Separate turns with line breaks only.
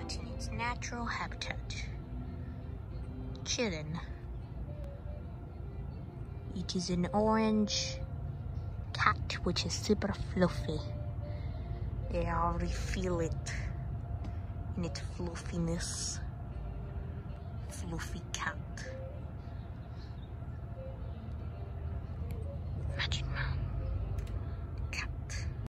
cat in its natural habitat, chilling. It is an orange cat which is super fluffy. I already feel it in its fluffiness. Fluffy cat.